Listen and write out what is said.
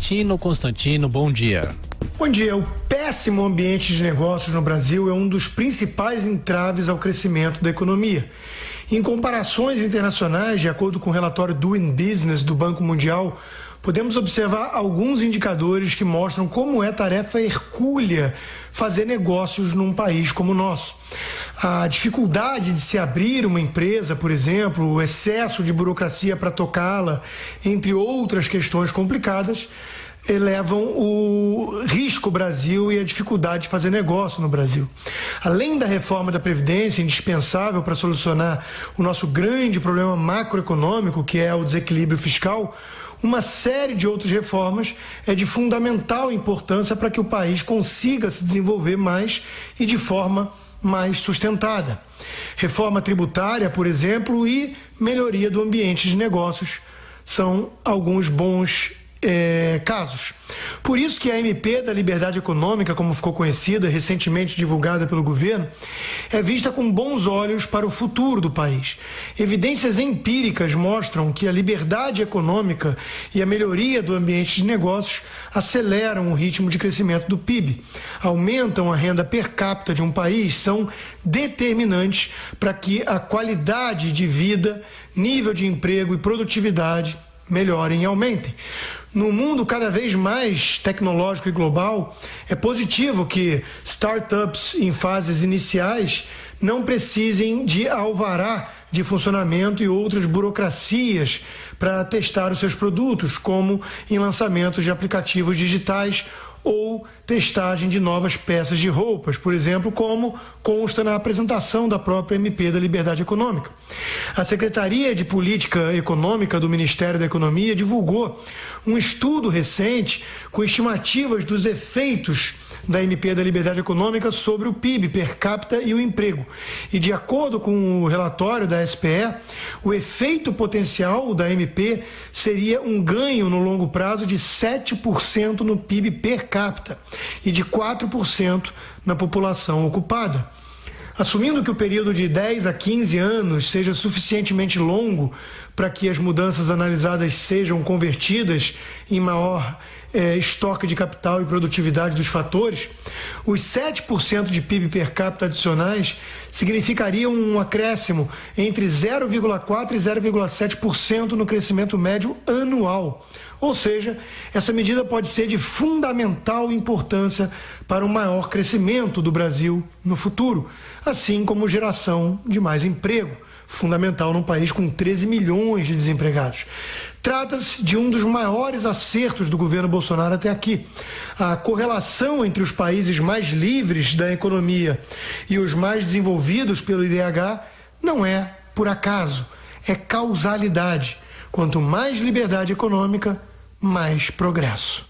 Constantino. Constantino, bom dia. Bom dia. O péssimo ambiente de negócios no Brasil é um dos principais entraves ao crescimento da economia. Em comparações internacionais, de acordo com o relatório Doing Business do Banco Mundial, podemos observar alguns indicadores que mostram como é tarefa hercúlea fazer negócios num país como o nosso. A dificuldade de se abrir uma empresa, por exemplo, o excesso de burocracia para tocá-la, entre outras questões complicadas, elevam o risco Brasil e a dificuldade de fazer negócio no Brasil. Além da reforma da Previdência, indispensável para solucionar o nosso grande problema macroeconômico, que é o desequilíbrio fiscal, uma série de outras reformas é de fundamental importância para que o país consiga se desenvolver mais e de forma mais sustentada. Reforma tributária, por exemplo, e melhoria do ambiente de negócios são alguns bons casos. Por isso que a MP da Liberdade Econômica, como ficou conhecida, recentemente divulgada pelo governo, é vista com bons olhos para o futuro do país. Evidências empíricas mostram que a liberdade econômica e a melhoria do ambiente de negócios aceleram o ritmo de crescimento do PIB, aumentam a renda per capita de um país, são determinantes para que a qualidade de vida, nível de emprego e produtividade melhorem e aumentem. No mundo cada vez mais tecnológico e global, é positivo que startups em fases iniciais não precisem de alvará de funcionamento e outras burocracias para testar os seus produtos, como em lançamentos de aplicativos digitais ou testagem de novas peças de roupas, por exemplo, como consta na apresentação da própria MP da Liberdade Econômica. A Secretaria de Política Econômica do Ministério da Economia divulgou um estudo recente com estimativas dos efeitos da MP da Liberdade Econômica sobre o PIB per capita e o emprego. E de acordo com o relatório da SPE, o efeito potencial da MP seria um ganho no longo prazo de 7% no PIB per capita e de 4% na população ocupada. Assumindo que o período de 10 a 15 anos seja suficientemente longo para que as mudanças analisadas sejam convertidas em maior estoque de capital e produtividade dos fatores, os 7% de PIB per capita adicionais significariam um acréscimo entre 0,4% e 0,7% no crescimento médio anual. Ou seja, essa medida pode ser de fundamental importância para o maior crescimento do Brasil no futuro, assim como geração de mais emprego, fundamental num país com 13 milhões de desempregados. Trata-se de um dos maiores acertos do governo Bolsonaro até aqui. A correlação entre os países mais livres da economia e os mais desenvolvidos pelo IDH não é por acaso, é causalidade. Quanto mais liberdade econômica, mais progresso.